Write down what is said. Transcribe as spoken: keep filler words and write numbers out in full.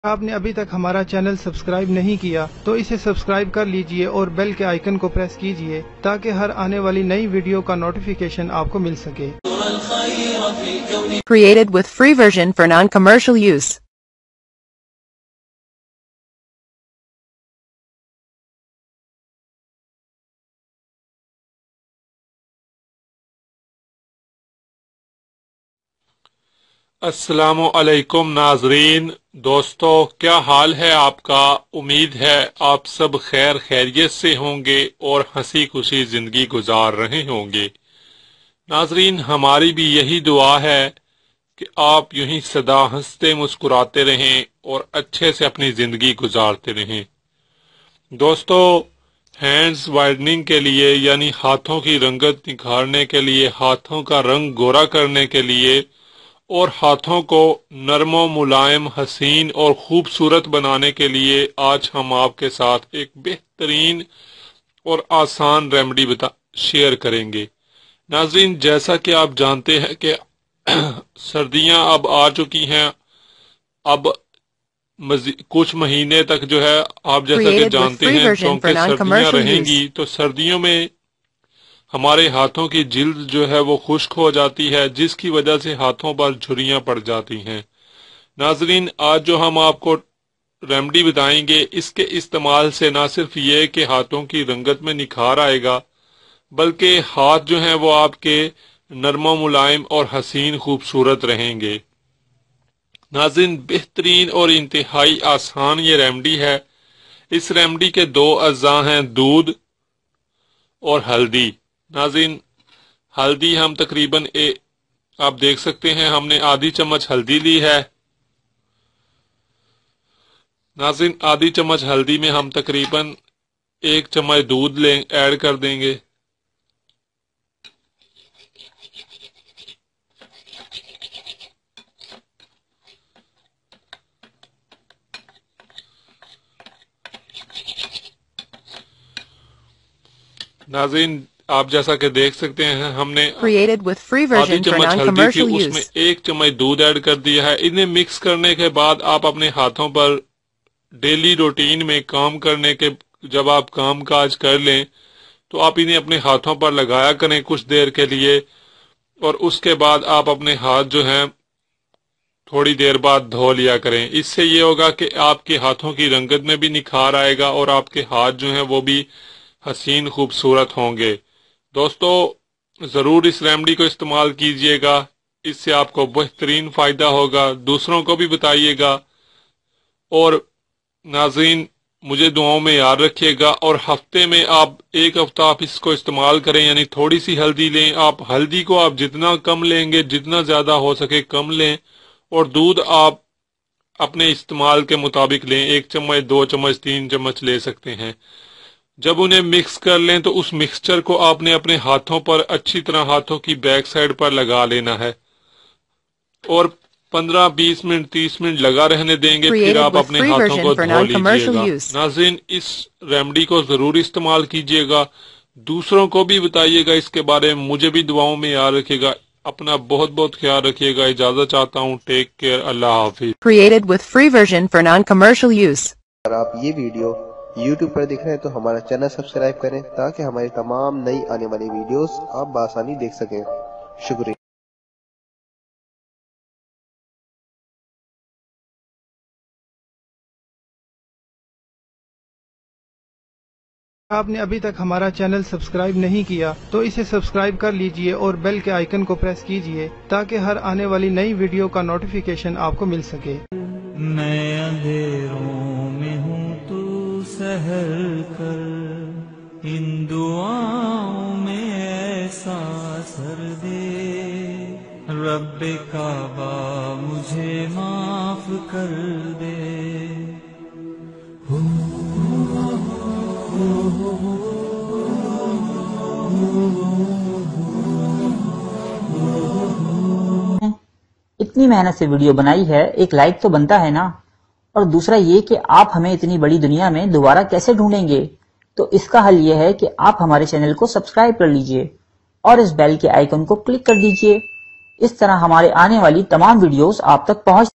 आपने अभी तक हमारा चैनल सब्सक्राइब नहीं किया तो इसे सब्सक्राइब कर लीजिए और बेल के आइकन को प्रेस कीजिए ताकि हर आने वाली नई वीडियो का नोटिफिकेशन आपको मिल सके। Created with free version for non-commercial use. अस्सलामु अलैकुम नाजरीन, दोस्तों क्या हाल है आपका। उम्मीद है आप सब खैर खैरियत से होंगे और हंसी खुशी जिंदगी गुजार रहे होंगे। नाजरीन, हमारी भी यही दुआ है कि आप यूं ही सदा हंसते मुस्कुराते रहें और अच्छे से अपनी जिंदगी गुजारते रहें। दोस्तों, हैंड्स वाइडनिंग के लिए यानी हाथों की रंगत निखारने के लिए, हाथों का रंग गोरा करने के लिए और हाथों को नरमो मुलायम, हसीन और खूबसूरत बनाने के लिए आज हम आपके साथ एक बेहतरीन और आसान रेमेडी बता शेयर करेंगे। नाज़रीन, जैसा कि आप जानते हैं कि सर्दियां अब आ चुकी हैं। अब कुछ महीने तक जो है आप जैसा कि जानते हैं क्योंकि सर्दियां रहेंगी तो सर्दियों में हमारे हाथों की जिल्द जो है वो खुश्क हो जाती है, जिसकी वजह से हाथों पर झुर्रियां पड़ जाती हैं। नाजरीन, आज जो हम आपको रेमेडी बताएंगे, इसके इस्तेमाल से ना सिर्फ ये कि हाथों की रंगत में निखार आएगा, बल्कि हाथ जो हैं वो आपके नरमो मुलायम और हसीन खूबसूरत रहेंगे। नाजरीन, बेहतरीन और इंतहाई आसान ये रेमेडी है। इस रेमेडी के दो अज्जा हैं, दूध और हल्दी। नाज़रीन, हल्दी हम तकरीबन ए, आप देख सकते हैं हमने आधी चम्मच हल्दी ली है। नाज़रीन, आधी चम्मच हल्दी में हम तकरीबन एक चम्मच दूध ले ऐड कर देंगे। नाज़रीन, आप जैसा कि देख सकते हैं हमने Created with free version for non-commercial use. उसमें एक चम्मच दूध ऐड कर दिया है। इन्हें मिक्स करने के बाद आप अपने हाथों पर डेली रूटीन में काम करने के जब आप काम काज कर लें तो आप इन्हें अपने हाथों पर लगाया करें कुछ देर के लिए, और उसके बाद आप अपने हाथ जो हैं थोड़ी देर बाद धो लिया करें। इससे ये होगा कि आपके हाथों की रंगत में भी निखार आएगा और आपके हाथ जो हैं वो भी हसीन खूबसूरत होंगे। दोस्तों, जरूर इस रेमेडी को इस्तेमाल कीजिएगा, इससे आपको बेहतरीन फायदा होगा। दूसरों को भी बताइएगा और नाज़रीन, मुझे दुआओं में याद रखिएगा। और हफ्ते में आप एक हफ्ता आप इसको इस्तेमाल करें, यानी थोड़ी सी हल्दी लें। आप हल्दी को आप जितना कम लेंगे, जितना ज्यादा हो सके कम लें, और दूध आप अपने इस्तेमाल के मुताबिक लें। एक चम्मच, दो चम्मच, तीन चम्मच ले सकते हैं। जब उन्हें मिक्स कर लें तो उस मिक्सचर को आपने अपने हाथों पर अच्छी तरह हाथों की बैक साइड पर लगा लेना है और पंद्रह, बीस मिनट, तीस मिनट लगा रहने देंगे। फिर आप अपने हाथों को धो लीजिएगा। नाज़रीन, इस रेमेडी को जरूर इस्तेमाल कीजिएगा, दूसरों को भी बताइएगा इसके बारे में। मुझे भी दुआओं में याद रखिएगा। अपना बहुत बहुत ख्याल रखिएगा। इजाजत चाहता हूँ। Take care. अल्लाह हाफिज। Created with free version for non-commercial use. अगर आप ये वीडियो YouTube पर देख रहे हैं तो हमारा चैनल सब्सक्राइब करें ताकि हमारी तमाम नई आने वाली वीडियोस आप बआसानी देख सकें। शुक्रिया। आपने अभी तक हमारा चैनल सब्सक्राइब नहीं किया तो इसे सब्सक्राइब कर लीजिए और बेल के आइकन को प्रेस कीजिए ताकि हर आने वाली नई वीडियो का नोटिफिकेशन आपको मिल सके। मैं अंधेरों में हूँ, तू सहर कर, इन दुआओं में ऐसा असर दे, रब्बे काबा मुझे माफ कर दे। इतनी मेहनत से वीडियो बनाई है, एक लाइक तो बनता है ना। और दूसरा ये कि आप हमें इतनी बड़ी दुनिया में दोबारा कैसे ढूंढेंगे, तो इसका हल ये है कि आप हमारे चैनल को सब्सक्राइब कर लीजिए और इस बेल के आइकन को क्लिक कर दीजिए। इस तरह हमारे आने वाली तमाम वीडियोस आप तक पहुंच